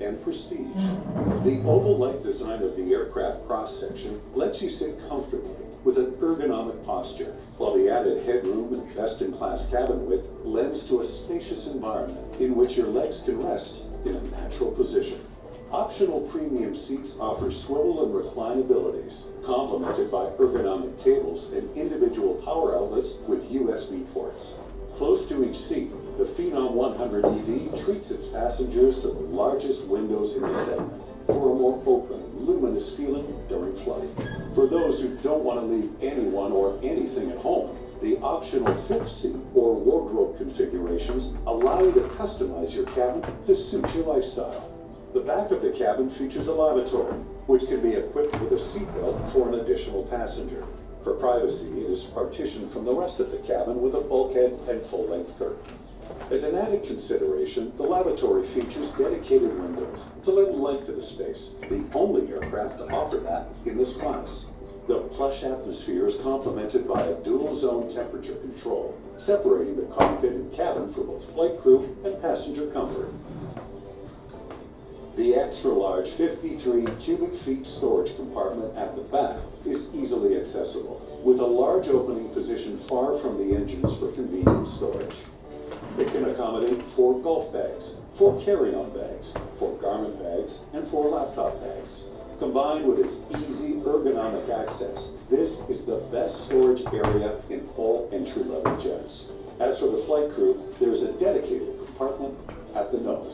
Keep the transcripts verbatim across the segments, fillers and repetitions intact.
and prestige. The oval-like design of the aircraft cross-section lets you sit comfortably with an ergonomic posture, while the added headroom and best-in-class cabin width lends to a spacious environment in which your legs can rest in a natural position. Optional premium seats offer swivel and recline abilities, complemented by ergonomic tables and individual power outlets with U S B ports. Close to each seat, the Phenom one hundred E V treats its passengers to the largest windows in the segment for a more open, luminous feeling during flight. For those who don't want to leave anyone or anything at home, the optional fifth seat or wardrobe configurations allow you to customize your cabin to suit your lifestyle. The back of the cabin features a lavatory, which can be equipped with a seatbelt for an additional passenger. For privacy, it is partitioned from the rest of the cabin with a bulkhead and full-length curtain. As an added consideration, the lavatory features dedicated windows to let light to the space, the only aircraft to offer that in this class. The plush atmosphere is complemented by a dual-zone temperature control, separating the cockpit and cabin for both flight crew and passenger comfort. The extra-large fifty-three cubic feet storage compartment at the back is easily accessible, with a large opening positioned far from the engines for convenient storage. It can accommodate four golf bags, four carry-on bags, four garment bags, and four laptop bags. Combined with its easy ergonomic access, this is the best storage area in all entry-level jets. As for the flight crew, there is a dedicated compartment at the nose.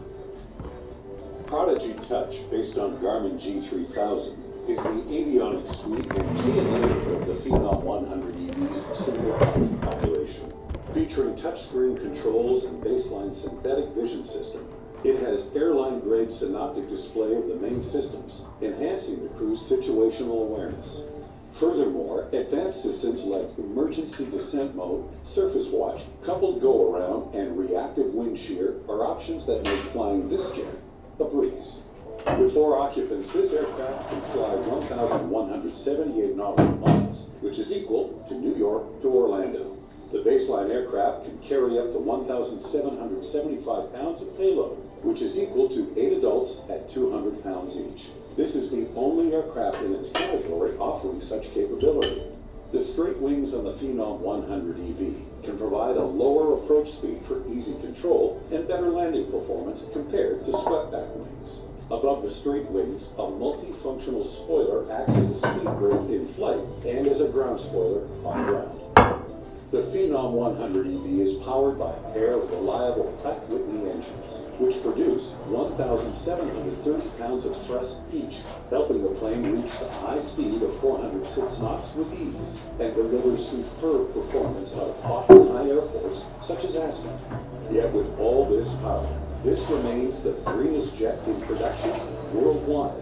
Prodigy Touch, based on Garmin G three thousand, is the avionics suite and key enabler of the Phenom one hundred E V's single-body operation. Featuring touchscreen controls and baseline synthetic vision system, it has airline-grade synoptic display of the main systems, enhancing the crew's situational awareness. Furthermore, advanced systems like emergency descent mode, surface watch, coupled go-around, and reactive wind shear are options that make flying this jet a breeze. With four occupants, this aircraft can fly one thousand one hundred seventy-eight nautical miles, which is equal to New York to Orlando. The baseline aircraft can carry up to one thousand seven hundred seventy-five pounds of payload, which is equal to eight adults at two hundred pounds each. This is the only aircraft in its category offering such capability. The straight wings on the Phenom one hundred E V can provide a lower approach speed for easy control and better landing performance compared to swept-back wings. Above the straight wings, a multifunctional spoiler acts as a speed brake in flight and as a ground spoiler on ground. The Phenom one hundred E V is powered by a pair of reliable Pratt & Whitney engines, which produce one thousand seven hundred thirty pounds of thrust each, helping the plane reach the high speed of four hundred six knots with ease and delivers superb performance out of hot and high airports such as Aspen. Yet with all this power, this remains the greenest jet in production worldwide.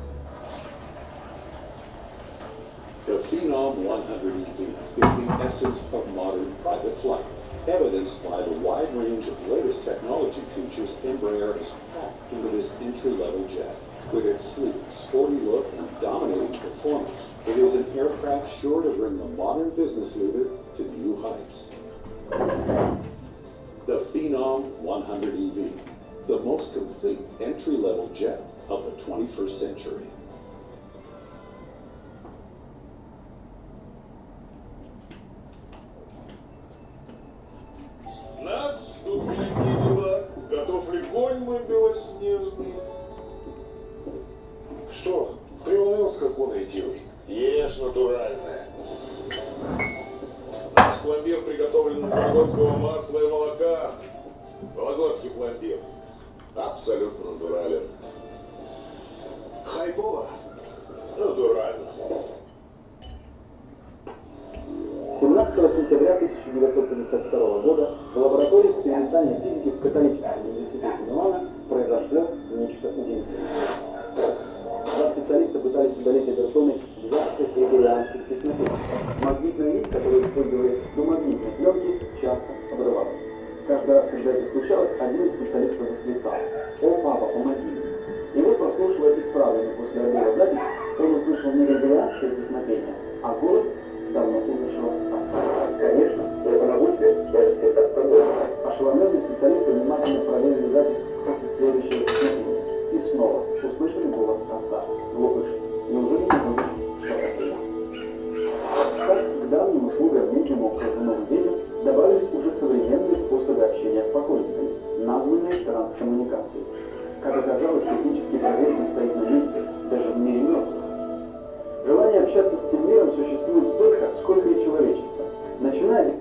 The Phenom one hundred E V is the essence of modern private flight, evidenced by the wide range of latest technology features Embraer has packed into this entry-level jet. With its sleek, sporty look and dominating performance, it is an aircraft sure to bring the modern business leader to new heights. The Phenom one hundred E V, the most complete entry-level jet of the twenty-first century. Нас ждут великие дела. Готов ли конь мой белоснежный? Что, приуныл с какой идией? Ешь натуральное. Наш пломбир приготовлен из вологодского масла и молока. Вологодский пломбир. Абсолютно натурален. Хайбола? Натурально. семнадцатого сентября тысяча девятьсот пятьдесят второго года в лаборатории экспериментальной физики в Католическом университете Милана произошло нечто удивительное. Два специалиста пытались удалить обертоны в записях григорианских песнопений. Магнитная нить, которую использовали до магнитной пленки, часто обрывалась. Каждый раз, когда это случалось, один из специалистов восклицал: «О, папа, помоги мне!» И вот, прослушивая исправленную после обрыва запись, он услышал не григорианское песнопение, а голос давно умершего отца. Конечно, я помогу тебе, я же всегда с тобой. Ошеломленные специалисты внимательно проверили запись после следующего песнопения. снова услышали голос отца. Глупыш, неужели не будешь, что это я? Так, к давним услугам некому колдунову ведьм добавились уже современные способы общения с покойниками, названные транскоммуникацией. Как оказалось, технический прогресс не стоит на месте, даже в мире мертвых. Желание общаться с тем миром существует столько, сколько и человечество. Начиная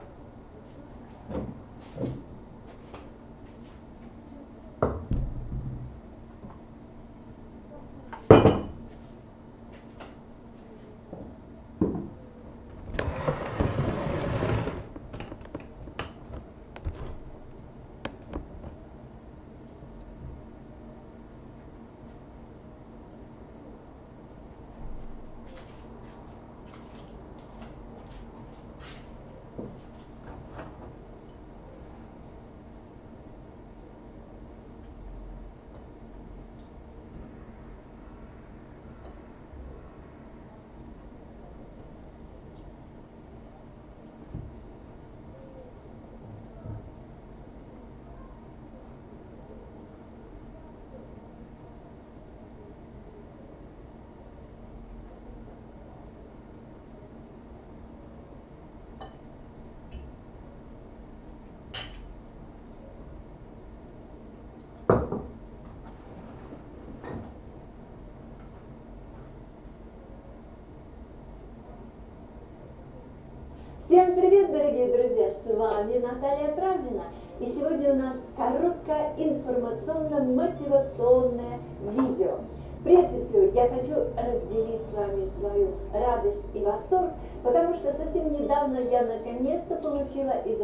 Всем привет, дорогие друзья! С вами Наталья Правдина. И сегодня у нас короткое информационно-мотивационное видео. Прежде всего, я хочу разделить с вами свою радость и восторг, потому что совсем недавно я наконец-то получила из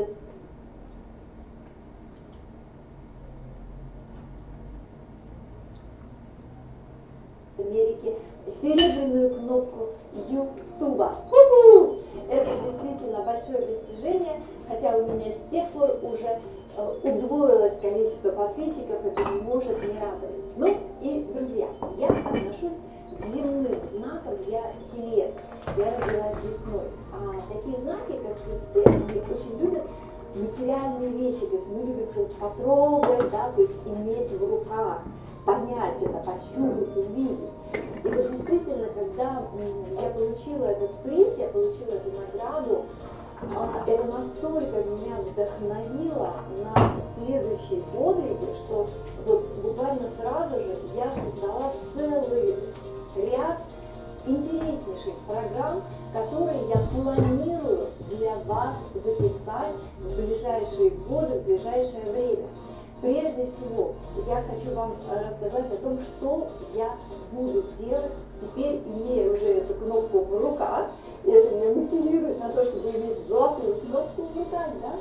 Америки серебряную кнопку Ютуба. Это действительно большое достижение, хотя у меня с тех пор уже э, удвоилось количество подписчиков, это не может не радовать. Ну и, друзья, я отношусь к земным знакам для телец. Я родилась весной. А такие знаки, как тельцы, они очень любят материальные вещи, то есть мы любим все потрогать, да, то есть иметь в руках, понять это, пощупать, увидеть. И вот действительно, когда я получила этот приз, я получила эту награду, это настолько меня вдохновило на следующие подвиги, что вот буквально сразу же я создала целый ряд интереснейших программ, которые я планирую для вас записать в ближайшие годы, в ближайшее время. Прежде всего, я хочу вам рассказать о том, что я буду делать, теперь имея уже эту кнопку в руках, и это меня мотивирует на то, чтобы иметь золотую кнопку в руках, да?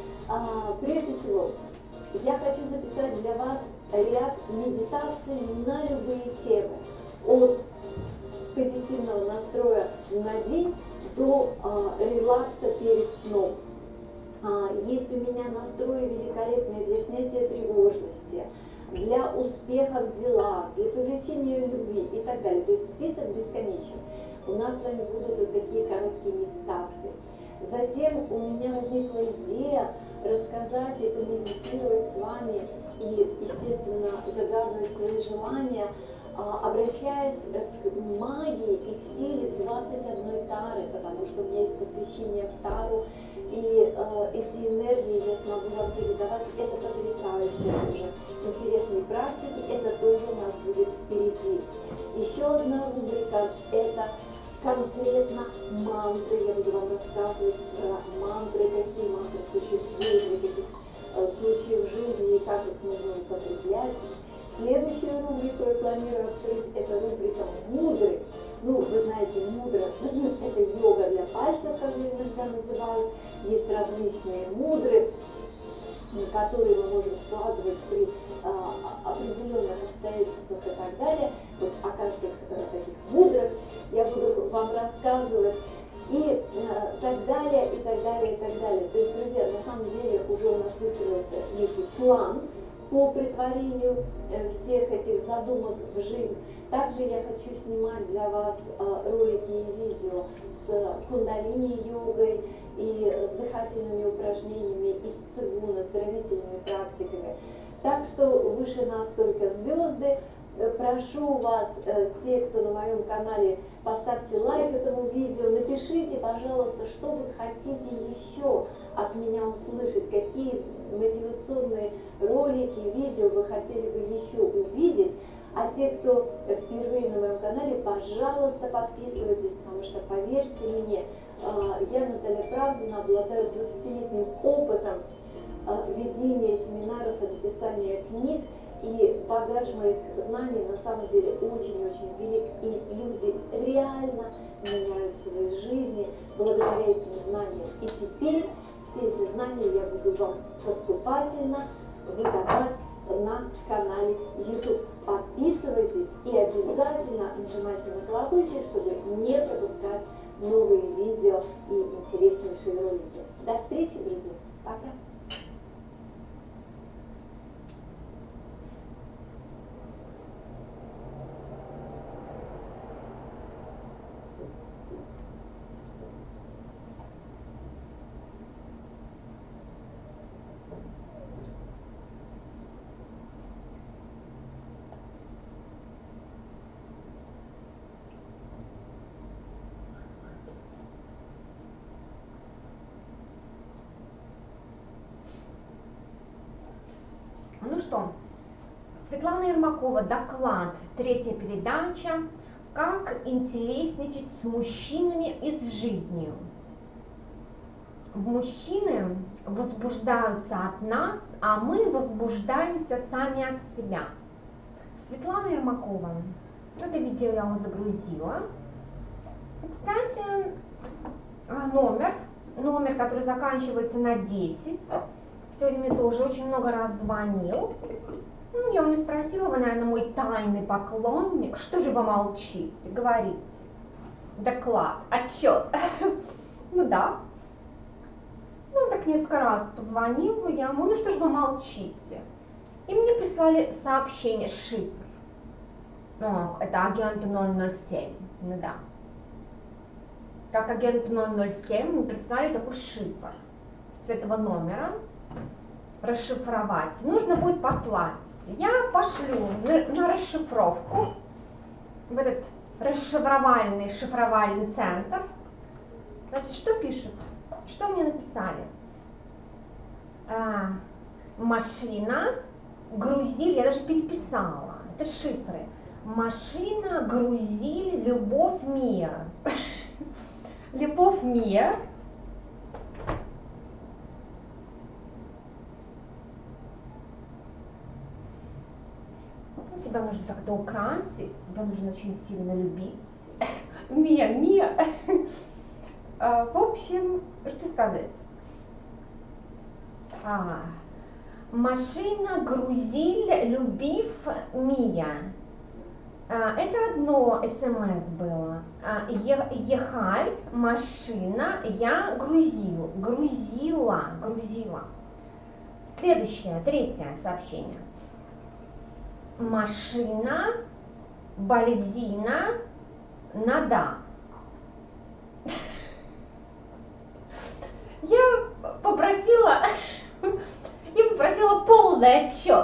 А, прежде всего, я хочу записать для вас ряд медитаций на любые темы, от позитивного настроя на день до а, релакса перед сном. Есть у меня настрои великолепные для снятия тревожности, для успеха в делах, для привлечения любви и так далее. То есть список бесконечен. У нас с вами будут вот такие короткие медитации. Затем у меня возникла идея рассказать и помедитировать с вами и, естественно, загадывать свои желания, обращаясь к магии и к силе двадцать одной тары, потому что у меня есть посвящение в тару, и э, эти энергии я смогу вам передавать. Это потрясающие уже интересные практики, это тоже у нас будет впереди. Еще одна рубрика – это конкретно мантры. Я буду вам рассказывать про мантры, какие мантры существуют, для каких э, случаев жизни и как их нужно употреблять. Следующую рубрику я планирую открыть, это рубрика «Мудрый». Ну, вы знаете, мудро – это йога для пальцев, как ее иногда называют. Есть различные мудры, которые мы можем складывать при а, определенных обстоятельствах и так далее. Вот о каждых а, таких мудрых я буду вам рассказывать. И а, так далее, и так далее, и так далее. То есть, друзья, на самом деле уже у нас выстроился некий план по претворению всех этих задумок в жизнь. Также я хочу снимать для вас ролики и видео с кундалини-йогой и с дыхательными упражнениями, и с цигун, оздоровительными практиками. Так что выше нас только звезды. Прошу вас, те, кто на моем канале, поставьте лайк этому видео, напишите, пожалуйста, что вы хотите еще от меня услышать, какие мотивационные ролики, видео вы хотели бы еще увидеть. А те, кто впервые на моем канале, пожалуйста, подписывайтесь, потому что, поверьте мне, я, Наталья Правдина, обладаю двадцатилетним опытом ведения семинаров и написания книг, и багаж моих знаний на самом деле очень-очень велик, и люди реально меняют свои жизни благодаря этим знаниям. И теперь все эти знания я буду вам поступательно выдавать на канале YouTube. Подписывайтесь и обязательно нажимайте на колокольчик, чтобы не пропускать новые видео и интереснейшие ролики. До встречи, друзья. Пока. Ну что, Светлана Ермакова, доклад, третья передача, как интересничать с мужчинами и с жизнью. Мужчины возбуждаются от нас, а мы возбуждаемся сами от себя. Светлана Ермакова, это видео я вам загрузила. Кстати, номер, номер, который заканчивается на десять. Сегодня мне тоже очень много раз звонил. Ну, я у него спросила, вы, наверное, мой тайный поклонник. Что же вы молчите? Говорите. Доклад, отчет. Ну да. Ну, так несколько раз позвонила я ему, ну что же вы молчите? И мне прислали сообщение, шифр. Ох, это агент ноль ноль семь. Ну да. Как агент ноль ноль семь мне прислали такой шифр с этого номера. Расшифровать. Нужно будет послать. Я пошлю на, на расшифровку в этот расшифровальный шифровальный центр. Значит, что пишут? Что мне написали? А, машина, грузили, я даже переписала. Это шифры. Машина, грузили, любовь, мир. Любовь, мир. Себя нужно как-то украсить, себя нужно очень сильно любить. Мия, Мия. В общем, что сказать? А, машина, грузиль, любив, Мия. А, это одно смс было. А, е, ехаль, машина, я грузил, грузила, грузила. Следующее, третье сообщение. Машина, бальзина, нада. Я попросила, я попросила полный отчет.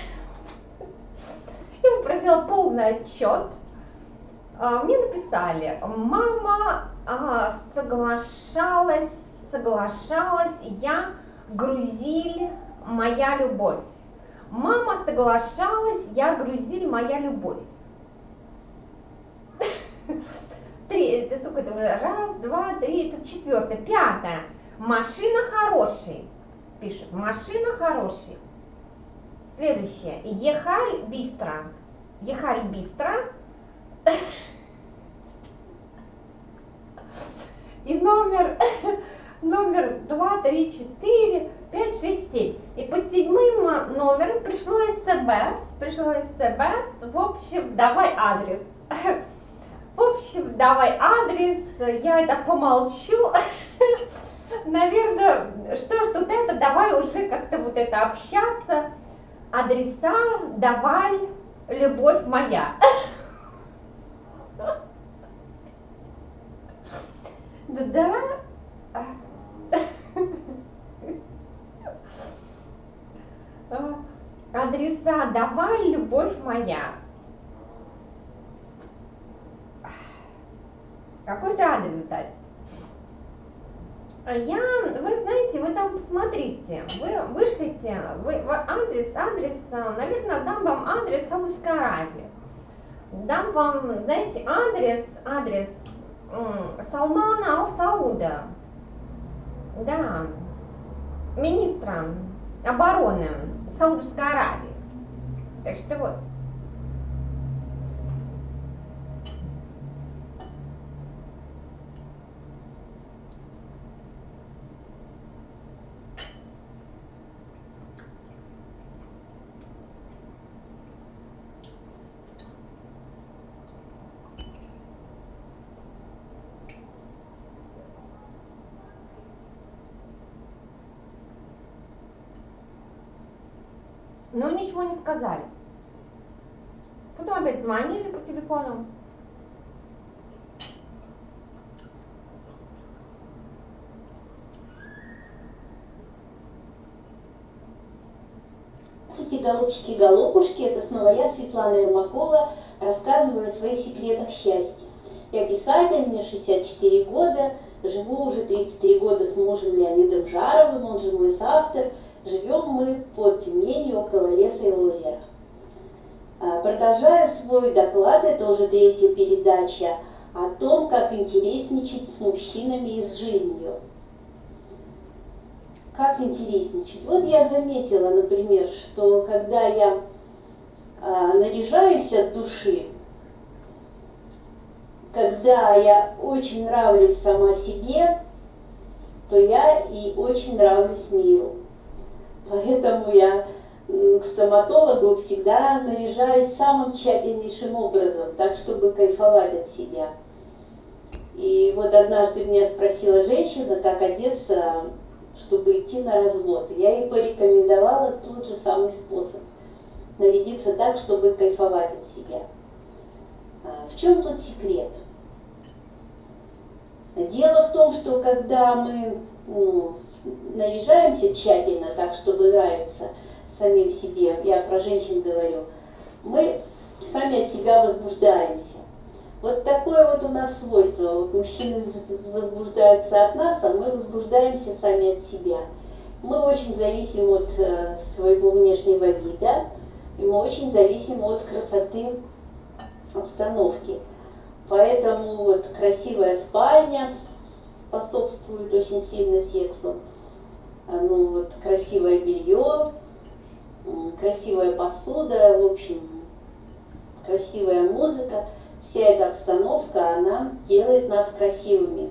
Я попросила полный отчет. Мне написали, мама соглашалась, соглашалась, я грузиль, моя любовь. Мама соглашалась, я грузиль, моя любовь. Три, это сколько это уже? Раз, два, три, это четвертое, пятое. Машина хороший, пишет, машина хороший. Следующее, ехаль бистро, ехаль бистро. И номер, номер два, три, четыре, пять, шесть, семь. И под седьмым номером пришло СМС, пришло СМС, в общем, давай адрес. В общем, давай адрес, я это помолчу. Наверное, что ж тут это, давай уже как-то вот это общаться. Адреса, давай, любовь моя. Да-да. давай, любовь моя. Какой же адрес дать? Я, вы знаете, вы там посмотрите, вы вышлите, вы, вы адрес, адрес, наверное, дам вам адрес Саудовской Аравии. Дам вам, знаете, адрес, адрес Салмана Аль-Сауда, да, министра обороны Саудовской Аравии. Так что вот. Но ничего не сказали. Потом опять звонили по телефону. Здравствуйте, голубчики и голубушки, это снова я, Светлана Ермакова, рассказываю о своих секретах счастья. Я писатель, мне шестьдесят четыре года, живу уже тридцать три года с мужем Леонидом Жаровым, он же мой соавтор. Живем мы под Тюменью, около леса и озера. Продолжаю свой доклад, это уже третья передача, о том, как интересничать с мужчинами и с жизнью. Как интересничать? Вот я заметила, например, что когда я а, наряжаюсь от души, когда я очень нравлюсь сама себе, то я и очень нравлюсь миру. Поэтому я к стоматологу всегда наряжаюсь самым тщательнейшим образом, так, чтобы кайфовать от себя. И вот однажды меня спросила женщина, как одеться, чтобы идти на развод. Я ей порекомендовала тот же самый способ. Нарядиться так, чтобы кайфовать от себя. В чем тут секрет? Дело в том, что когда мы ну, наряжаемся тщательно, так, чтобы нравиться самим себе, я про женщин говорю, мы сами от себя возбуждаемся. Вот такое вот у нас свойство. Вот мужчины возбуждаются от нас, а мы возбуждаемся сами от себя. Мы очень зависим от э, своего внешнего вида, и мы очень зависим от красоты обстановки. Поэтому вот красивая спальня способствует очень сильно сексу. Ну вот красивое белье, красивая посуда, в общем, красивая музыка. Вся эта обстановка, она делает нас красивыми.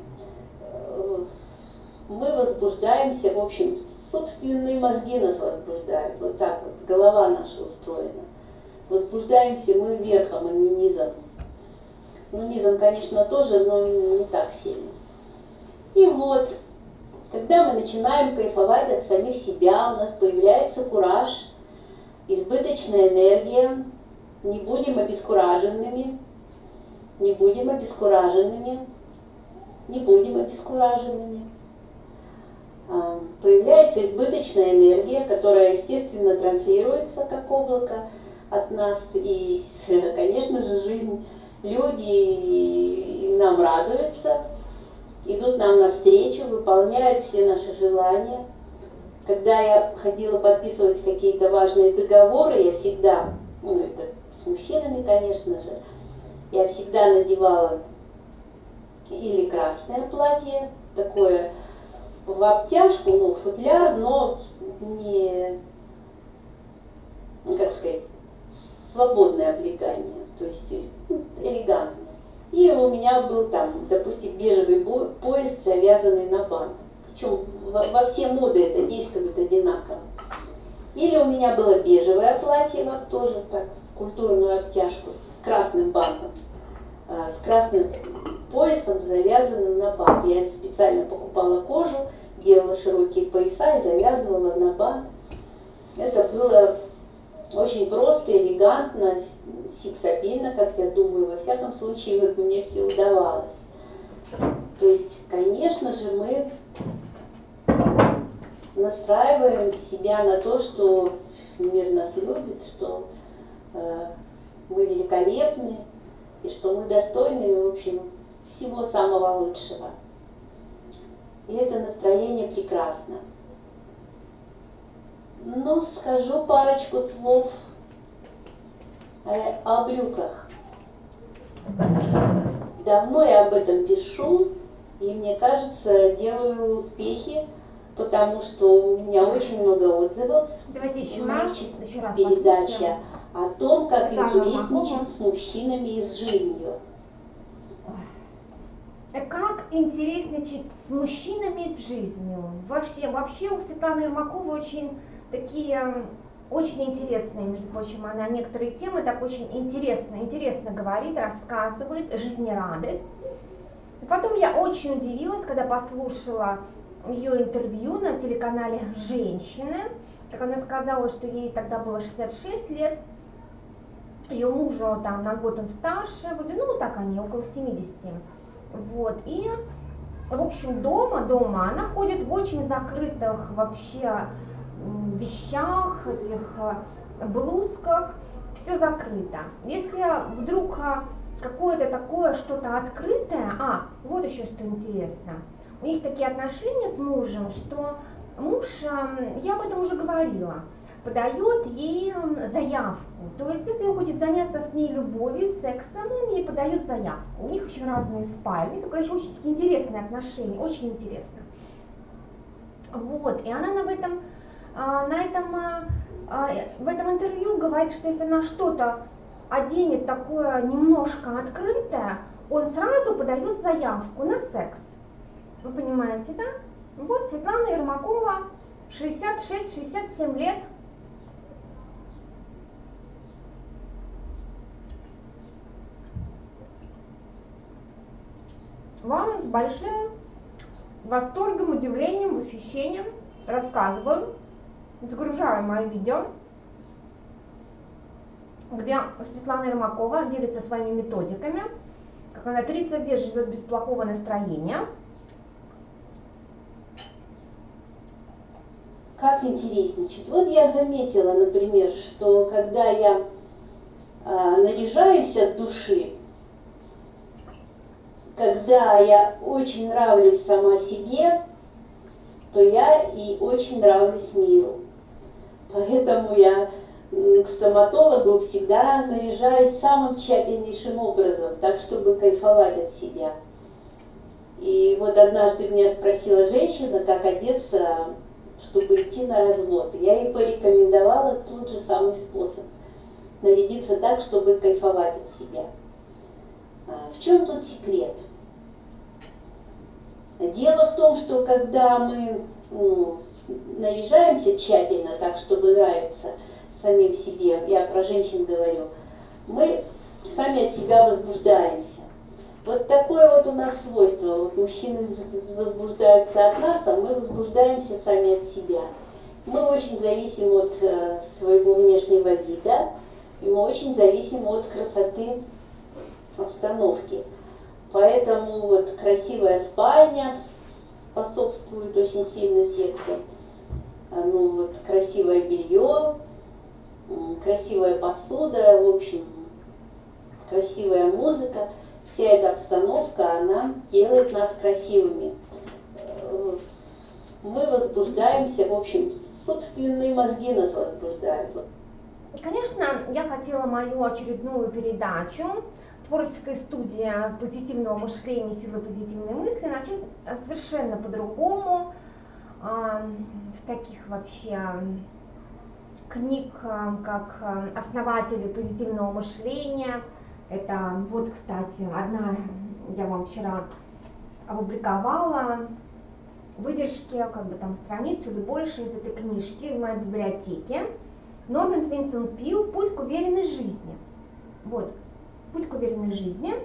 Мы возбуждаемся, в общем, собственные мозги нас возбуждают. Вот так вот, голова наша устроена. Возбуждаемся мы верхом, а не низом. Ну, низом, конечно, тоже, но не так сильно. И вот, когда мы начинаем кайфовать от самих себя, у нас появляется кураж, избыточная энергия, не будем обескураженными, не будем обескураженными, не будем обескураженными. Появляется избыточная энергия, которая, естественно, транслируется как облако от нас. И, конечно же, жизнь, люди нам радуются, идут нам навстречу, выполняют все наши желания. Когда я ходила подписывать какие-то важные договоры, я всегда, ну это с мужчинами, конечно же, я всегда надевала или красное платье, такое в обтяжку, ну, футляр, но не, ну, как сказать, свободное облегание, то есть ну, элегантное. И у меня был там, допустим, бежевый пояс, завязанный на бант. Причем во, во все моды это действует одинаково. Или у меня было бежевое платье, вот тоже так, культурную обтяжку с красным бантом, с красным поясом, завязанным на бант. Я специально покупала кожу, делала широкие пояса и завязывала на бант. Это было очень просто, элегантно, сексапильно, как я думаю, во всяком случае, вот мне все удавалось. То есть, конечно же, мы настраиваем себя на то, что мир нас любит, что э, мы великолепны, и что мы достойны, в общем, всего самого лучшего. И это настроение прекрасно. Но скажу парочку слов э, о брюках. Давно я об этом пишу, и мне кажется, делаю успехи, потому что у меня очень много отзывов. Давайте еще раз, еще раз передача о том, как Светлана интересничать с мужчинами и с жизнью. Как интересничать с мужчинами и с жизнью. Вообще, вообще у Светланы Ермаковой очень такие, очень интересные, между прочим, она некоторые темы так очень интересно, интересно говорит, рассказывает, жизнерадость. И потом я очень удивилась, когда послушала ее интервью на телеканале «Женщины». Так она сказала, что ей тогда было шестьдесят шесть лет, ее мужу там на год он старше, ну так они, около семидесяти. Вот, и, в общем, дома, дома она ходит в очень закрытых вообще вещах, этих блузках, все закрыто. Если вдруг какое-то такое что-то открытое, а, вот еще что интересно, у них такие отношения с мужем, что муж, я об этом уже говорила, подает ей заявку. То есть, если он хочет заняться с ней любовью, сексом, он ей подает заявку. У них очень разные спальни, такое еще очень интересные отношения, очень интересно. Вот, и она на этом, на этом, в этом интервью говорит, что если она что-то оденет такое немножко открытое, он сразу подает заявку на секс. Вы понимаете, да? Вот Светлана Ермакова, шестьдесят шесть — шестьдесят семь лет. Вам с большим восторгом, удивлением, восхищением рассказываю, загружаю мои видео, где Светлана Ермакова делится своими методиками, как она тридцать лет живет без плохого настроения. Как интересничать? Вот я заметила, например, что когда я а, наряжаюсь от души, когда я очень нравлюсь сама себе, то я и очень нравлюсь миру. Поэтому я к стоматологу всегда наряжаюсь самым тщательнейшим образом, так, чтобы кайфовать от себя. И вот однажды меня спросила женщина, как одеться, чтобы идти на развод. Я ей порекомендовала тот же самый способ. Нарядиться так, чтобы кайфовать от себя. В чем тут секрет? Дело в том, что когда мы ну, наряжаемся тщательно, так, чтобы нравиться самим себе, я про женщин говорю, мы сами от себя возбуждаемся. Вот такое вот у нас свойство. Вот мужчины возбуждаются от нас, а мы возбуждаемся сами от себя. Мы очень зависим от э, своего внешнего вида, и мы очень зависим от красоты обстановки. Поэтому вот красивая спальня способствует очень сильно сексу. Ну вот красивое белье, красивая посуда, в общем, красивая музыка. Вся эта обстановка, она делает нас красивыми. Мы возбуждаемся, в общем, собственные мозги нас возбуждают. Конечно, я хотела мою очередную передачу «Творческая студия позитивного мышления, силы позитивной мысли» начать совершенно по-другому, с таких вообще книг, как «Основатели позитивного мышления». Это вот, кстати, одна, я вам вчера опубликовала выдержки, как бы там страницу или больше из этой книжки, из моей библиотеки. Норман Винсент Пил «Путь к уверенной жизни». Вот, «Путь к уверенной жизни».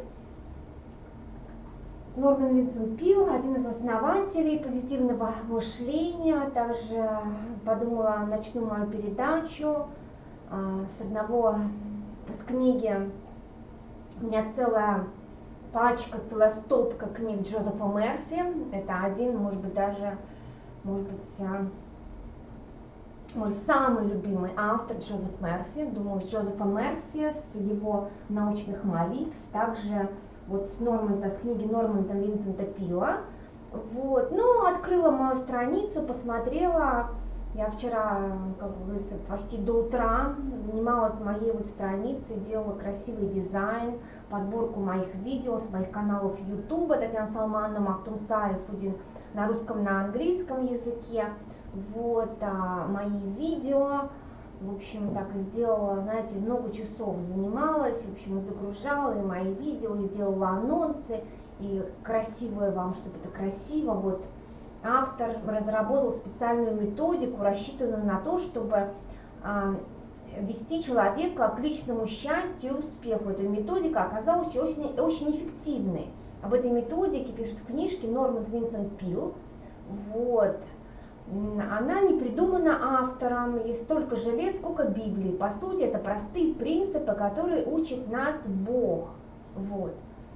Норман Винсент Пил, один из основателей позитивного мышления. Также подумала, начну мою передачу а, с одного, с книги. У меня целая пачка, целая стопка книг Джозефа Мерфи. Это один, может быть, даже, может быть, мой самый любимый автор Джозеф Мерфи. Думаю, с Джозефа Мерфи, с его научных молитв, также вот с Норманда, с книги Норманда Винсента Пила. Вот, ну, открыла мою страницу, посмотрела. Я вчера, как бы, почти до утра занималась моей вот страницей, делала красивый дизайн, подборку моих видео с моих каналов YouTube, Татьяна Салмановна, Мактум Сайфудин, на русском, на английском языке. Вот, а, мои видео, в общем, так и сделала, знаете, много часов занималась, в общем, и загружала и мои видео, и делала анонсы, и красивое вам, чтобы это красиво, вот. Автор разработал специальную методику, рассчитанную на то, чтобы а, вести человека к личному счастью и успеху. Эта методика оказалась очень, очень эффективной. Об этой методике пишет в книжке Норманд Винсент Пил. Вот. Она не придумана автором, есть столько желез, сколько Библии. По сути, это простые принципы, которые учит нас Бог. Вот.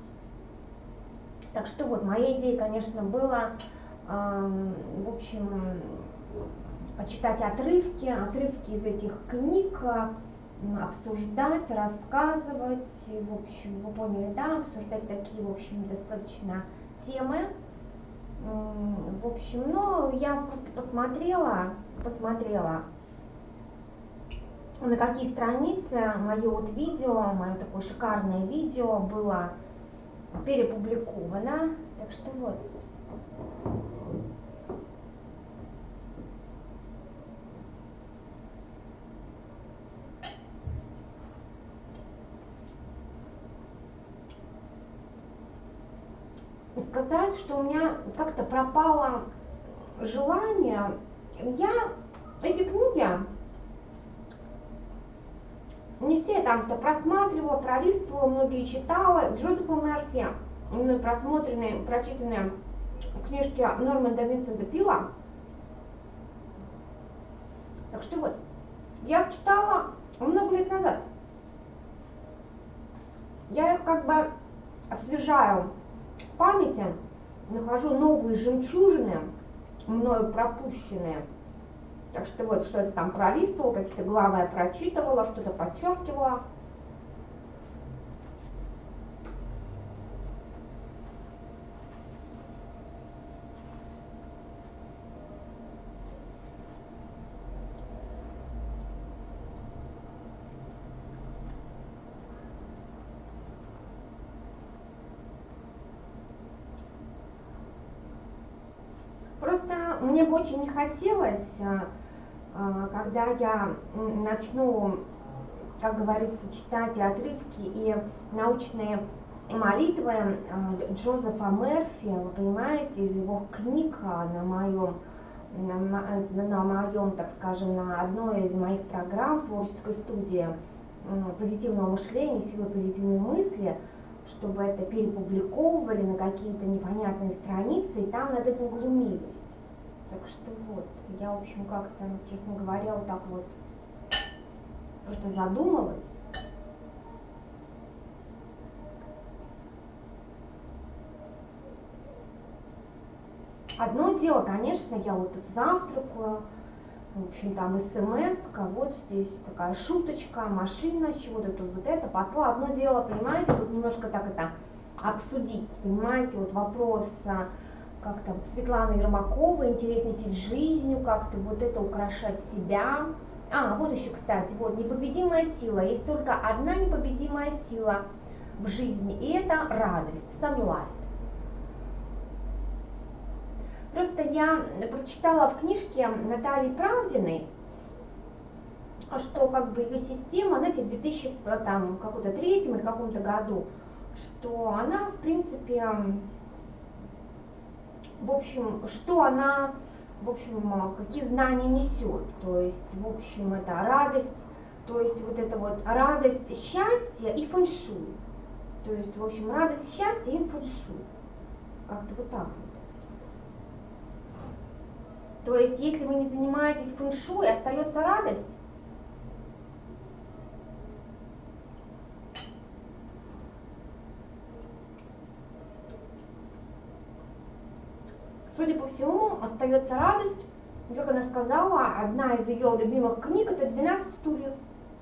Так что вот, моя идея, конечно, была, э, в общем, почитать отрывки, отрывки из этих книг, обсуждать, рассказывать, в общем, вы поняли, да, обсуждать такие, в общем, достаточно темы. В общем, ну, я просто посмотрела, посмотрела, на какие страницы мое вот видео, мое такое шикарное видео было перепубликовано. Так что вот. Сказать, что у меня как-то пропало желание. Я эти книги не все там-то просматривала, пролистывала, многие читала. Джозефа Мерфи, ну, просмотренные, прочитанные книжки Норманда Винсента Пила. Так что вот, я их читала много лет назад. Я их как бы освежаю в памяти, нахожу новые жемчужины, мною пропущенные. Так что вот, что это там пролистывала, какие-то главы я прочитывала, что-то подчеркивала. Просто мне бы очень не хотелось, когда я начну, как говорится, читать и отрывки, и научные молитвы Джозефа Мерфи, вы понимаете, из его книг на моем, на, на моем, так скажем, на одной из моих программ творческой студии позитивного мышления, силы позитивной мысли, чтобы это перепубликовывали на какие-то непонятные страницы, и там над этим глумились. Так что вот, я, в общем, как-то, честно говоря, вот так вот просто задумалась. Одно дело, конечно, я вот тут завтракаю, в общем, там смс-ка, вот здесь такая шуточка, машина, чего-то тут вот это, послала. Одно дело, понимаете, тут немножко так это обсудить, понимаете, вот вопрос, как-то вот Светлана Ермакова, интересничать жизнью, как-то вот это украшать себя. А, вот еще, кстати, вот непобедимая сила, есть только одна непобедимая сила в жизни, и это радость, sunlight. Просто я прочитала в книжке Натальи Правдиной, что как бы ее система, знаете, в две тысячи третьем или каком-то году, что она, в принципе, в общем, что она, в общем, какие знания несет, то есть, в общем, это радость, то есть вот это вот радость, счастье и фэншуй, то есть, в общем, радость, счастье и фэншуй, как-то вот так вот. То есть, если вы не занимаетесь фэншуй, остается радость. Судя по всему, остается радость, как она сказала, одна из ее любимых книг это «двенадцать стульев».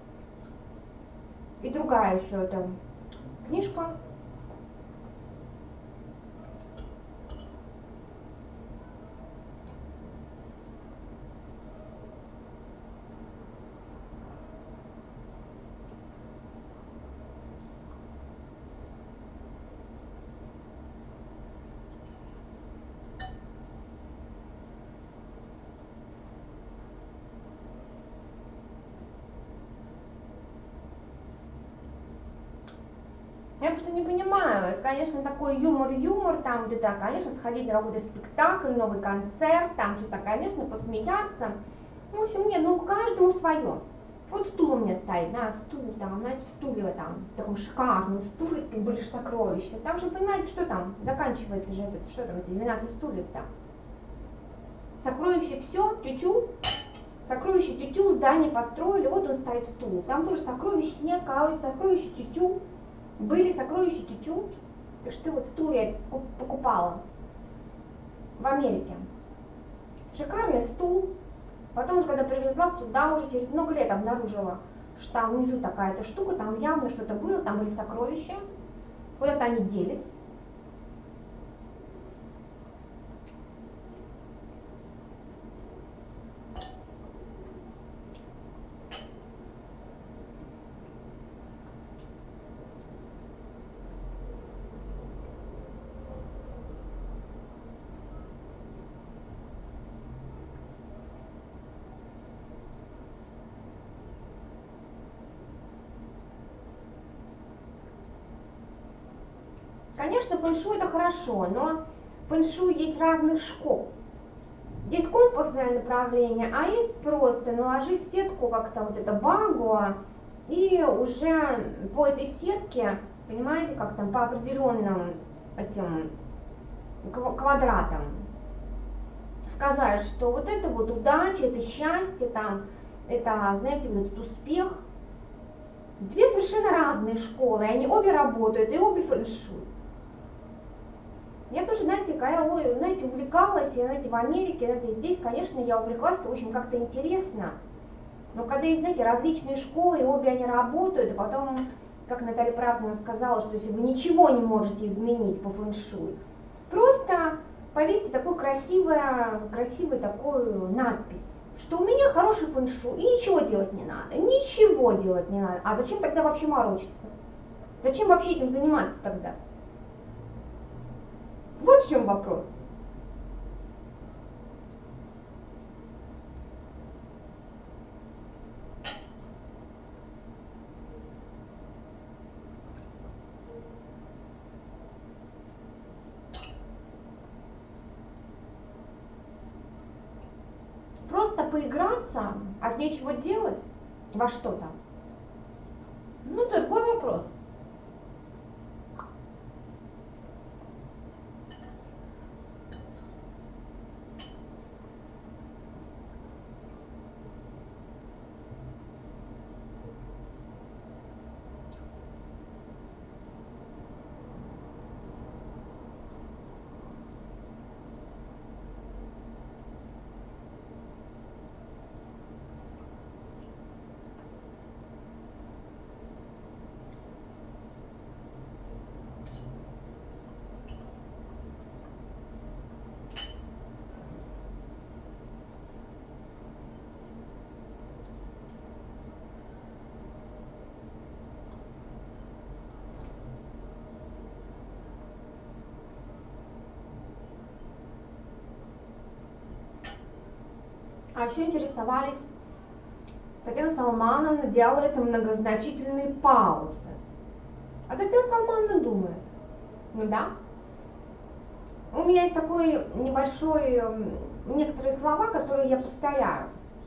И другая еще это книжка. Я просто не понимаю, это, конечно, такой юмор-юмор, там где-то, конечно, сходить на какой-то спектакль, новый концерт, там что-то, конечно, посмеяться. Ну, в общем, нет, ну, каждому свое. Вот стул у меня стоит, да, стул, там, знаете, в стуле, там, в таком шикарном стуле, там были сокровища. Там же, понимаете, что там, заканчивается же этот, что там, эти двенадцать стульев там. Сокровище все, тю-тю, сокровище тю-тю, здание построили, вот он стоит стул. Там тоже сокровищ нет, кажется, сокровище тю-тю. Были сокровища тю-тю, так что вот стул я покупала в Америке. Шикарный стул. Потом уже, когда привезла сюда, уже через много лет обнаружила, что там внизу такая-то штука, там явно что-то было, там были сокровища. Куда-то они делись. Конечно, фэншуй это хорошо, но фэншуй есть разных школ. Есть компасное направление, а есть просто наложить сетку как-то вот это багуа и уже по этой сетке, понимаете, как там по определенным этим квадратам сказать, что вот это вот удача, это счастье, там, это, знаете, вот этот успех. Две совершенно разные школы, они обе работают, и обе фэншуй. Я тоже, знаете, когда, ой, знаете, увлекалась, и, знаете, в Америке, знаете, здесь, конечно, я увлеклась, в общем, как-то интересно. Но когда есть, знаете, различные школы, и обе они работают, и потом, как Наталья Правдина сказала, что если вы ничего не можете изменить по фэншуй, просто повесьте такую красивую, красивую такую надпись, что у меня хороший фэншуй, и ничего делать не надо, ничего делать не надо. А зачем тогда вообще морочиться? Зачем вообще этим заниматься тогда? Вот в чем вопрос. Просто поиграться, от нечего делать во что-то. Ну, другой вопрос. А еще интересовались, Татьяна Салмановна делает многозначительные паузы. А Татьяна Салмановна думает, ну да, у меня есть такой небольшой, некоторые слова, которые я повторяю.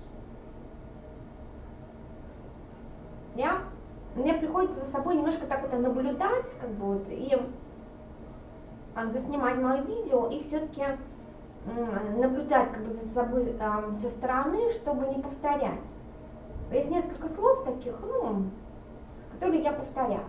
Я, мне приходится за собой немножко так это наблюдать, как бы вот, и а, заснимать мое видео, и все-таки наблюдать как бы за собой а, со стороны, чтобы не повторять. Есть несколько слов таких, ну, которые я повторяю.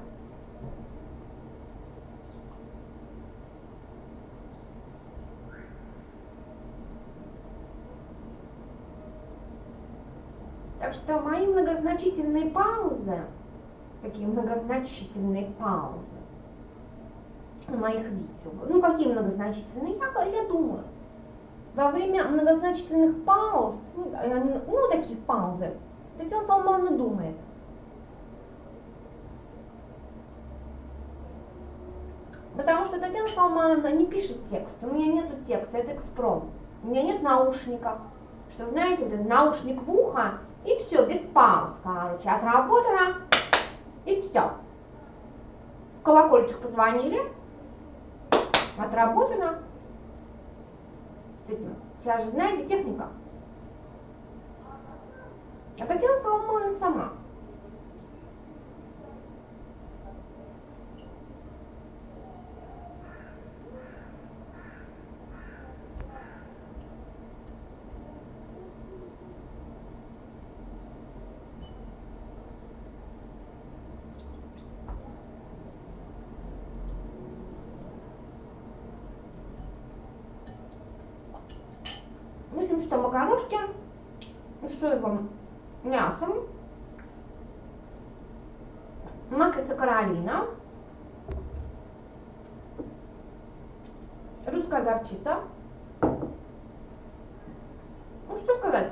Так что мои многозначительные паузы, такие многозначительные паузы на моих видео, ну какие многозначительные, я, я думаю. Во время многозначительных пауз, ну, ну таких паузы, Татьяна Салмановна думает. Потому что Татьяна Салмановна не пишет текст, у меня нету текста, это экспром. У меня нет наушника, что знаете, вот наушник в ухо, и все, без пауз, короче, отработано, и все. В колокольчик позвонили, отработано. С этим. Сейчас же знаете, техника. А Татьяна Салмановна сама. В общем, что макарошки с соевым мясом, маслица Каролина, русская горчица. Ну что сказать?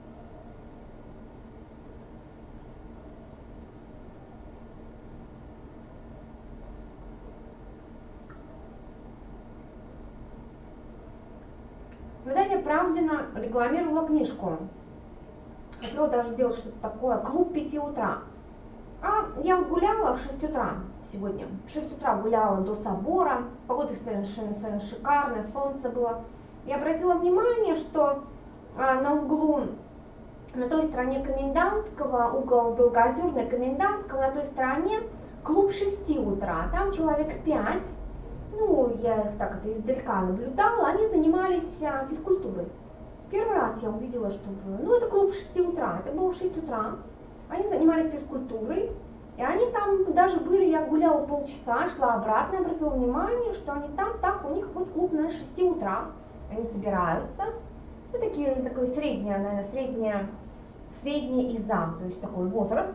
Наталья Правдина рекламировала книжку. Хотела даже сделать что-то такое. Клуб пяти утра. А я гуляла в шесть утра сегодня. В шесть утра гуляла до собора. Погода совершенно шикарная, солнце было. Я обратила внимание, что а, на углу, на той стороне Комендантского, угол Долгоозерной, Комендантского, на той стороне клуб шести утра. Там человек пять. Ну, я их так это издалека наблюдала, они занимались а, физкультурой. Первый раз я увидела, что, ну, это клуб шести утра, это было в шесть утра. Они занимались физкультурой, и они там даже были, я гуляла полчаса, шла обратно, обратила внимание, что они там, так, у них вот клуб на шести утра, они собираются. Ну, такие, такое среднее, наверное, среднее, средний изам, то есть такой возраст.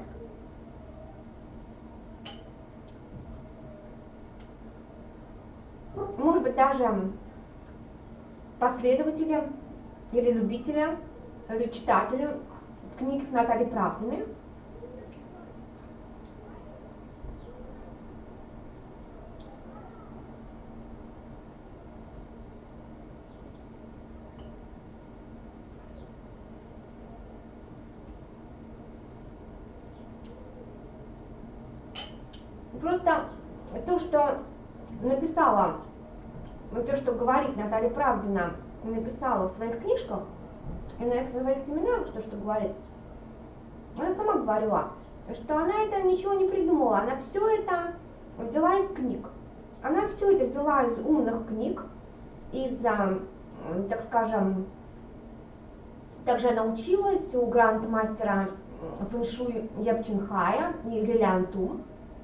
Может быть, даже последователи или любители, или читатели книг Натальи Правдиной. Просто то, что написала, то, что говорит Наталья Правдина, написала в своих книжках и на своих семинарах, то, что говорит, она сама говорила, что она это ничего не придумала, она все это взяла из книг. Она все это взяла из умных книг, из, так скажем, также она училась у гранд-мастера фэншуй Япчинхая и Лилиан Тум.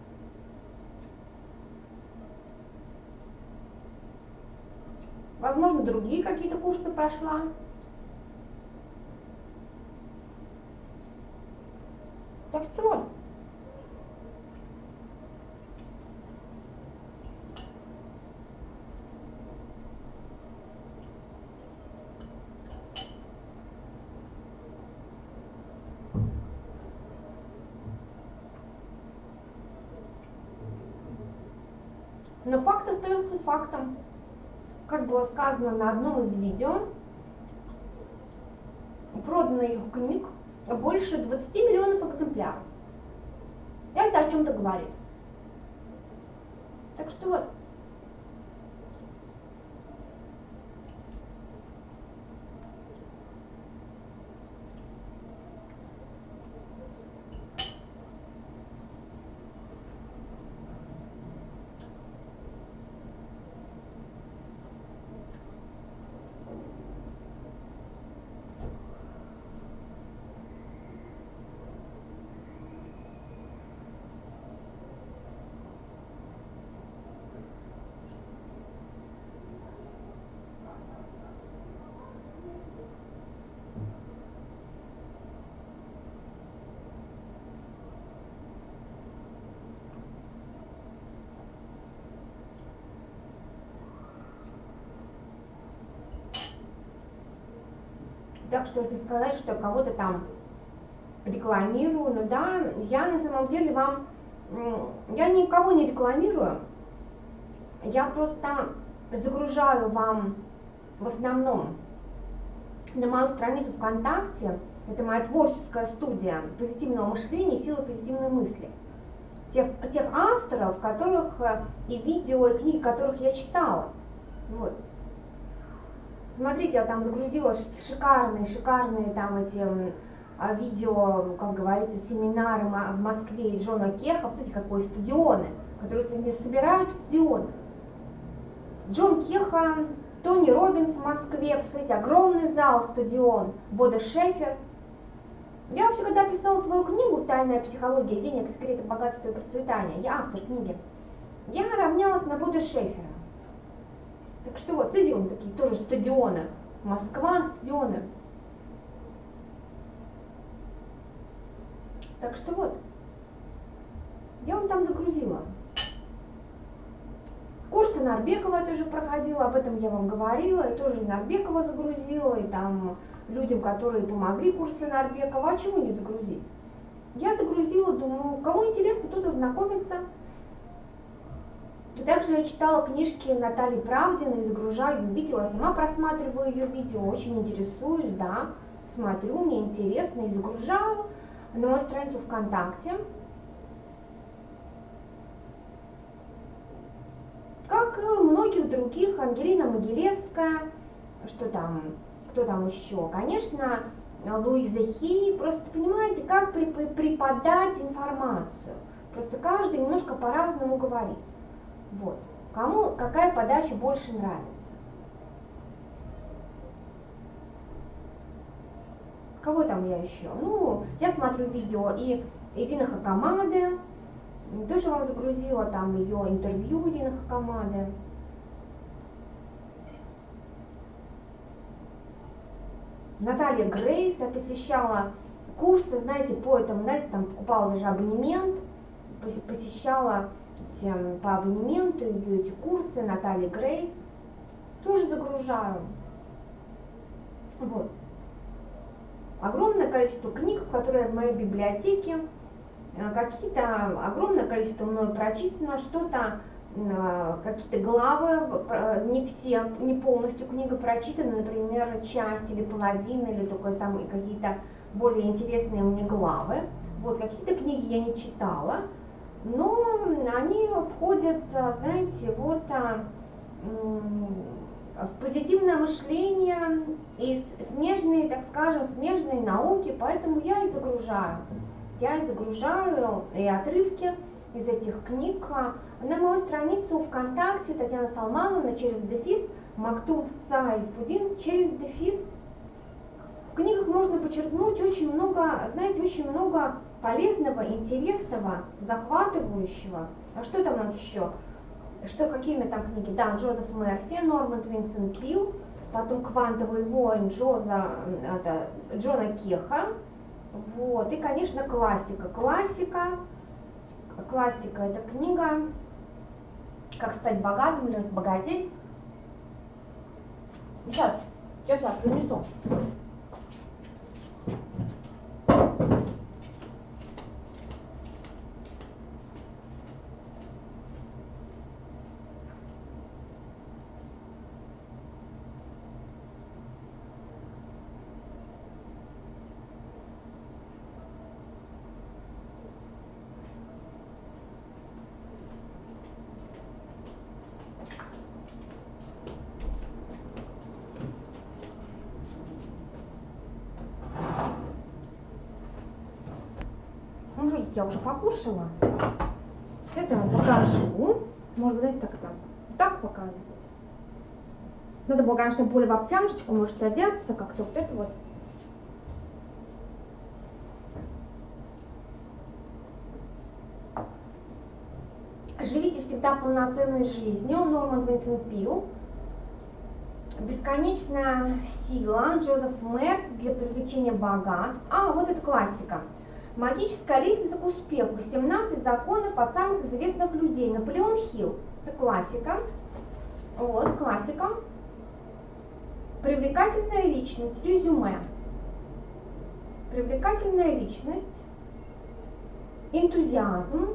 Возможно, другие какие-то курсы прошла. Так что? Но факт остается фактом. Как было сказано на одном из видео, продано их книг больше двадцати миллионов экземпляров. Это о чем-то говорит. Так что вот. Так что если сказать, что кого-то там рекламирую, ну да, я на самом деле вам, я никого не рекламирую, я просто загружаю вам в основном на мою страницу ВКонтакте, это моя творческая студия позитивного мышления, силы позитивной мысли. Тех, тех авторов, которых и видео, и книги, которых я читала. Вот. Смотрите, я там загрузила шикарные, шикарные там эти а, видео, как говорится, семинары в Москве Джона Кеха. Смотрите, какие стадионы, которые собирают стадионы. Джон Кеха, Тони Роббинс в Москве, посмотрите, огромный зал, стадион, Бодо Шефер. Я вообще, когда писала свою книгу «Тайная психология денег, секреты богатства и процветания», я автор книги, я равнялась на Бодо Шефера. Так что вот, стадионы такие, тоже стадионы. Москва, стадионы. Так что вот, я вам там загрузила. Курсы Нарбекова я тоже проходила, об этом я вам говорила, и тоже Нарбекова загрузила, и там людям, которые помогли курсы Нарбекова, а чего не загрузить? Я загрузила, думаю, кому интересно, тот ознакомится. Также я читала книжки Натальи Правдиной, загружаю ее видео, я сама просматриваю ее видео, очень интересуюсь, да, смотрю, мне интересно, и загружаю на мою страницу ВКонтакте. Как и многих других, Ангелина Могилевская, что там, кто там еще, конечно, Луиза Хей, просто понимаете, как преподать информацию, просто каждый немножко по-разному говорит. Вот. Кому какая подача больше нравится. Кого там я еще? Ну, я смотрю видео и Ирина Хакамады, тоже вам загрузила там ее интервью Ирины Хакамады. Наталья Грейс, я посещала курсы, знаете, по этому, знаете, там покупала даже абонемент, посещала по абонементу ее эти курсы Натальи Грейс, тоже загружаю. Вот. Огромное количество книг, которые в моей библиотеке, какие-то огромное количество мною прочитано, что-то, какие-то главы, не все, не полностью книга прочитана, например, часть или половина, или только там какие-то более интересные мне главы. Вот, какие-то книги я не читала, но они входят, знаете, вот в позитивное мышление и смежные, так скажем, смежные науки, поэтому я и загружаю. Я и загружаю и отрывки из этих книг на мою страницу ВКонтакте Татьяна Салмановна через дефис, Мактум Сайфудин через дефис. В книгах можно подчеркнуть очень много, знаете, очень много полезного, интересного, захватывающего. А что там у нас еще? Что, какими там книги? Да, Джозеф Мерфи, Норман Винсент Пил, потом «Квантовый воин» Джоза, это, Джона Кеха. Вот, и, конечно, классика. Классика. Классика – это книга «Как стать богатым или разбогатеть». Сейчас, сейчас я принесу. Я уже покушала. Сейчас я вам покажу. Может быть, знаете, как это? Так показывать. Надо было, конечно, более в обтяжечку, может, одеться, как-то вот это вот. Живите всегда полноценной жизнью. Норман Винсент Пил. Бесконечная сила. Джозеф Мерфи для привлечения богатств. А, вот это классика. Магическая лестница к успеху. семнадцать законов от самых известных людей. Наполеон Хилл. Это классика. Вот, классика. Привлекательная личность. Резюме. привлекательная личность, энтузиазм,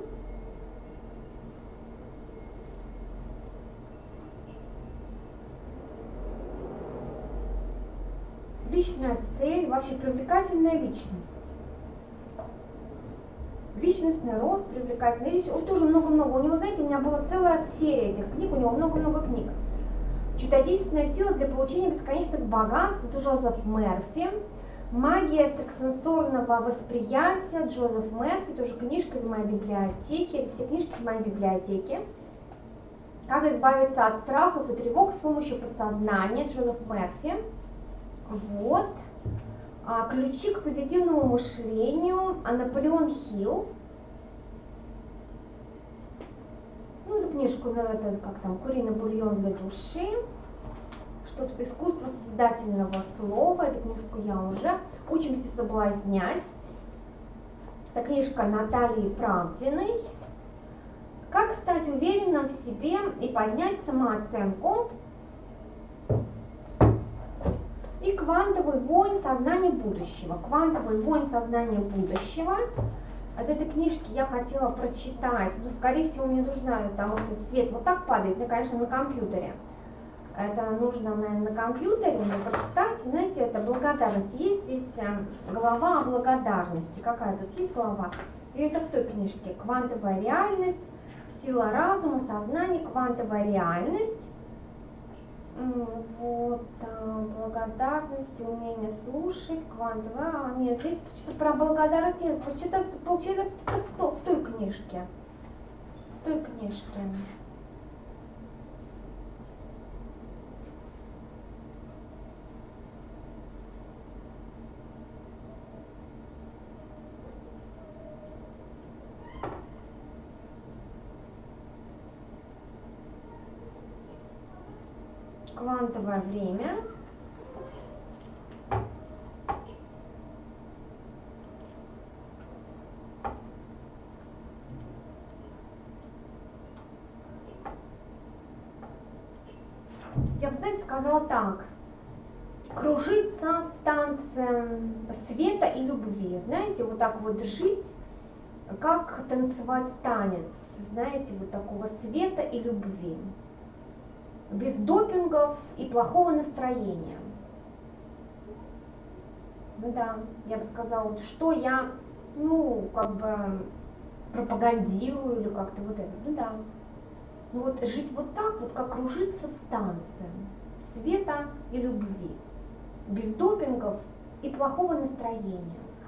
личная цель, вообще привлекательная личность. Личностный рост, привлекательная личность. Он тоже много-много. У него, знаете, у меня была целая серия этих книг, у него много-много книг. Чудодейственная сила для получения бесконечных богатств, это Джозеф Мерфи. Магия экстрасенсорного восприятия, Джозеф Мерфи, тоже книжка из моей библиотеки. Это все книжки из моей библиотеки. Как избавиться от страхов и тревог с помощью подсознания, Джозеф Мерфи. Вот. А, ключи к позитивному мышлению, а Наполеон Хилл. Ну, эту книжку, ну, это как там, куриный бульон для души. Что тут, искусство созидательного слова, эту книжку я уже. Учимся соблазнять. Это книжка Натальи Правдиной. Как стать уверенным в себе и поднять самооценку. И квантовый воин сознания будущего. Квантовый воин сознания будущего. Из этой книжки я хотела прочитать, но, скорее всего, мне нужно, потому что свет вот так падает, мне, конечно, на компьютере. Это нужно, наверное, на компьютере, но прочитать, знаете, это благодарность. Есть здесь глава о благодарности. Какая тут есть глава? Или это в той книжке? Квантовая реальность, сила разума, сознание, квантовая реальность. Вот, благодарность, умение слушать, квантовая. А, нет, здесь что-то про благодарность нет. Прочитав, получилось в, в, в той книжке. В той книжке. Квантовое время. Я бы, знаете, сказала так. Кружиться в танце света и любви. Знаете, вот так вот жить, как танцевать танец. Знаете, вот такого света и любви. Без допингов и плохого настроения. Ну да, я бы сказала, что я, ну, как бы пропагандирую или как-то вот это. Ну да. Ну вот жить вот так, вот как кружиться в танце. Света и любви. Без допингов и плохого настроения.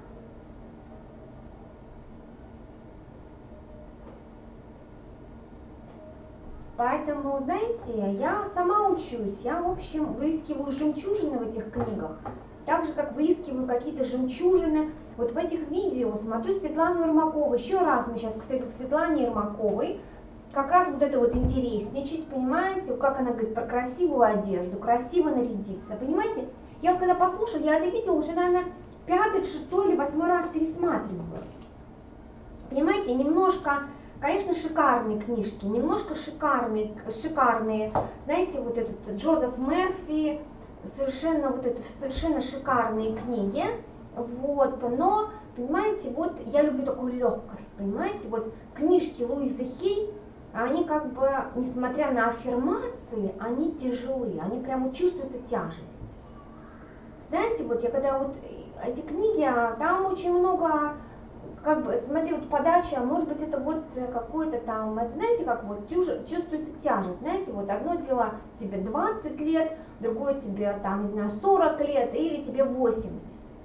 Поэтому, знаете, я сама учусь, я, в общем, выискиваю жемчужины в этих книгах, так же, как выискиваю какие-то жемчужины вот в этих видео. Смотрю Светлану Ермакову, еще раз мы сейчас, кстати, к Светлане Ермаковой, как раз вот это вот интересничать, понимаете, как она говорит про красивую одежду, красиво нарядиться, понимаете? Я когда послушала, я это видео уже, наверное, пятый, шестой или восьмой раз пересматриваю. Понимаете, немножко... Конечно, шикарные книжки, немножко шикарные, шикарные, знаете, вот этот Джозеф Мерфи, совершенно вот это, совершенно шикарные книги, вот, но, понимаете, вот я люблю такую легкость, понимаете, вот книжки Луизы Хей, они как бы, несмотря на аффирмации, они тяжелые, они прямо чувствуется тяжесть. Знаете, вот я когда вот эти книги, там очень много... Как бы, смотри, вот подача, может быть, это вот какой-то там, знаете, как вот чувствуется тяжесть, знаете, вот одно дело тебе двадцать лет, другое тебе, там, не знаю, сорок лет, или тебе восемьдесят.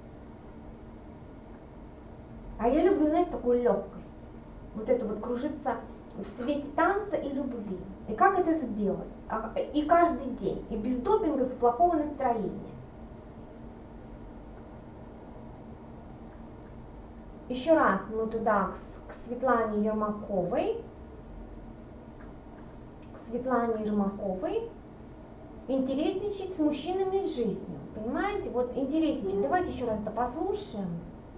А я люблю, знаете, такую легкость, вот это вот кружиться в свете танца и любви. И как это сделать? И каждый день, и без допингов, и плохого настроения. Еще раз мы туда, к, к Светлане Ермаковой, к Светлане Ермаковой, интересничать с мужчинами из жизни, понимаете, вот интересничать, давайте еще раз это послушаем.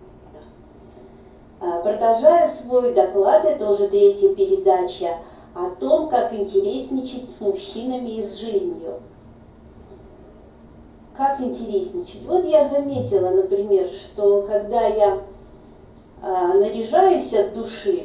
Продолжаю свой доклад, это уже третья передача, о том, как интересничать с мужчинами и с жизнью. как интересничать. Вот я заметила, например, что когда я а, наряжаюсь от души,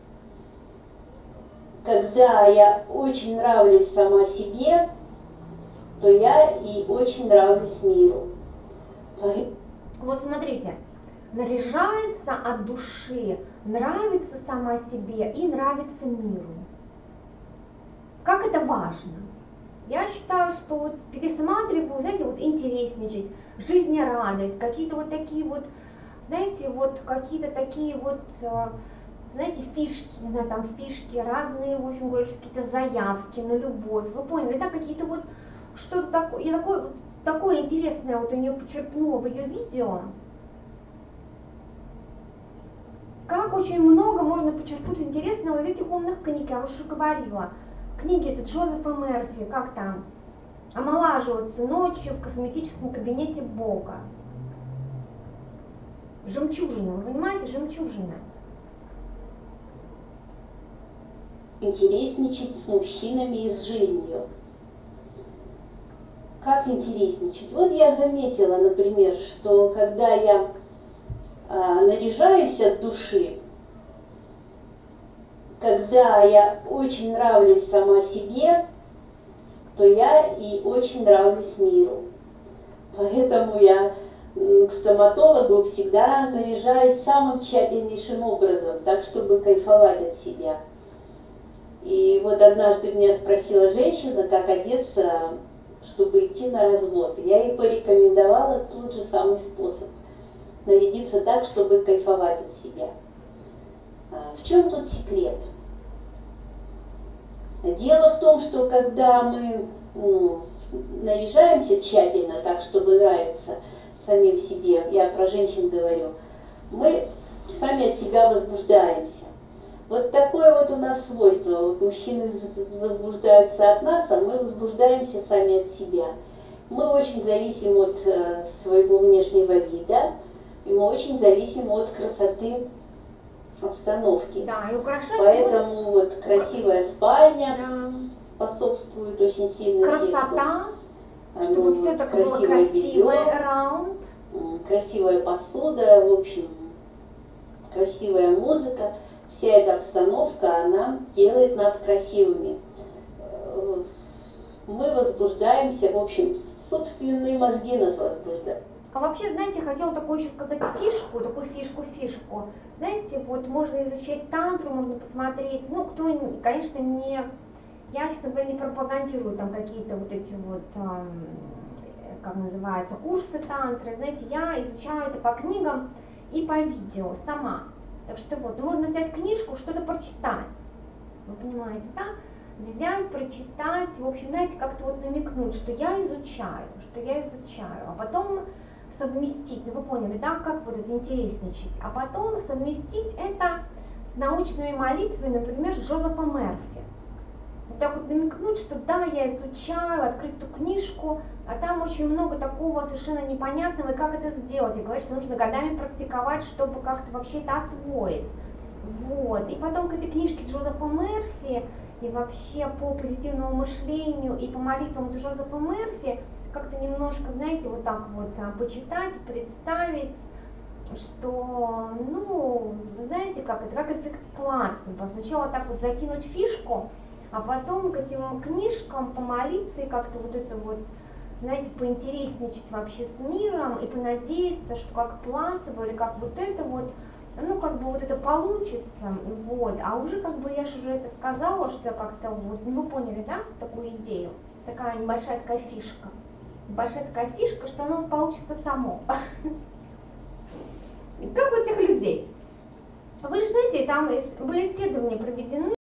когда я очень нравлюсь сама себе, то я и очень нравлюсь миру. Вот смотрите, наряжается от души, нравится сама себе и нравится миру. Как это важно? Я считаю, что вот пересматриваю, знаете, вот интересничать, жизнерадость, какие-то вот такие вот, знаете, вот какие-то такие вот, знаете, фишки, не знаю, там фишки, разные, в общем, говорят, какие-то заявки на любовь, вы поняли, да, какие-то вот, что-то такое, я такое, такое интересное вот у нее почерпнула в ее видео. Как очень много можно почерпнуть интересного из этих умных книг, я уже говорила. Книги это Джозефа Мерфи, как там, омолаживаться ночью в косметическом кабинете Бога. Жемчужина, вы понимаете, жемчужина. Интересничать с мужчинами и с жизнью. Как интересничать? Вот я заметила, например, что когда я а, наряжаюсь от души, когда я очень нравлюсь сама себе, то я и очень нравлюсь миру. Поэтому я к стоматологу всегда наряжаюсь самым тщательнейшим образом, так, чтобы кайфовать от себя. И вот однажды меня спросила женщина, как одеться, чтобы идти на развод. Я ей порекомендовала тот же самый способ. Нарядиться так, чтобы кайфовать от себя. В чем тут секрет? Дело в том, что когда мы ну, наряжаемся тщательно, так, чтобы нравиться самим себе, я про женщин говорю, мы сами от себя возбуждаемся. Вот такое вот у нас свойство. Вот мужчины возбуждаются от нас, а мы возбуждаемся сами от себя. Мы очень зависим от э, своего внешнего вида, и мы очень зависим от красоты обстановки. Да, и украшать. Поэтому вот, вот красивая спальня да. способствует очень сильно красота, сексу. чтобы Ну, все так красивое было красиво, белье, раунд. Красивая посуда, в общем, красивая музыка. Вся эта обстановка, она делает нас красивыми. Мы возбуждаемся, в общем, собственные мозги нас возбуждают. А вообще, знаете, хотела такую еще сказать фишку, такую фишку-фишку. Знаете, вот можно изучать тантру, можно посмотреть, ну, кто, конечно, не, я, честно говоря, не пропагандирую там какие-то вот эти вот, эм, как называется, курсы тантры, знаете, я изучаю это по книгам и по видео сама. Так что вот, можно взять книжку, что-то почитать, вы понимаете, да? Взять, прочитать, в общем, знаете, как-то вот намекнуть, что я изучаю, что я изучаю, а потом совместить, ну вы поняли, да, как вот это интересничать, а потом совместить это с научными молитвами, например, Джозефа Мерфи. Вот так вот намекнуть, что да, я изучаю, открыть ту книжку, а там очень много такого совершенно непонятного, и как это сделать, и говорить, что нужно годами практиковать, чтобы как-то вообще это освоить. Вот, и потом к этой книжке Джозефа Мерфи, и вообще по позитивному мышлению, и по молитвам Джозефа Мерфи, как-то немножко, знаете, вот так вот а, почитать, представить, что, ну, знаете, как это, как эффект плацебо. Сначала так вот закинуть фишку, а потом к этим книжкам помолиться и как-то вот это вот, знаете, поинтересничать вообще с миром и понадеяться, что как плацебо или как вот это вот, ну, как бы вот это получится, вот, а уже как бы я же уже это сказала, что я как-то вот, ну, вы поняли, да, такую идею, такая небольшая такая фишка. Большая такая фишка, что оно получится само. Как у этих людей. Вы же знаете, там были исследования проведены.